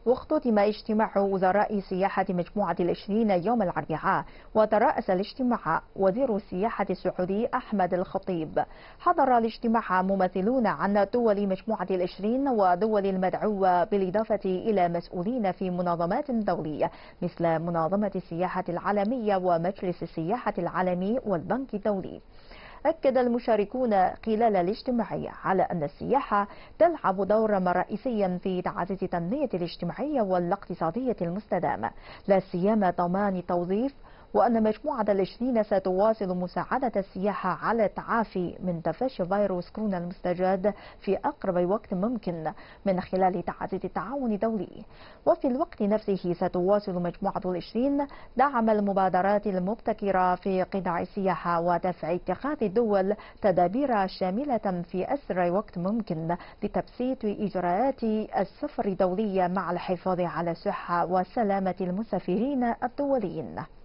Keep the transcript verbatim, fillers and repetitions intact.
واختتم اجتماع وزراء سياحة مجموعة العشرين يوم الأربعاء، وترأس الاجتماع وزير السياحة السعودي أحمد الخطيب. حضر الاجتماع ممثلون عن دول مجموعة العشرين ودول المدعوة، بالإضافة إلى مسؤولين في منظمات دولية مثل منظمة السياحة العالمية ومجلس السياحة العالمي والبنك الدولي. أكد المشاركون خلال الاجتماع على أن السياحة تلعب دورا رئيسيا في تعزيز التنمية الاجتماعية والاقتصادية المستدامة، لا سيما ضمان التوظيف، وأن مجموعة العشرين ستواصل مساعدة السياحة على التعافي من تفشي فيروس كورونا المستجد في أقرب وقت ممكن من خلال تعزيز التعاون الدولي. وفي الوقت نفسه ستواصل مجموعة العشرين دعم المبادرات المبتكرة في قطاع السياحة ودفع اتخاذ الدول تدابير شاملة في أسرع وقت ممكن لتبسيط إجراءات السفر الدولية مع الحفاظ على الصحة وسلامة المسافرين الدوليين.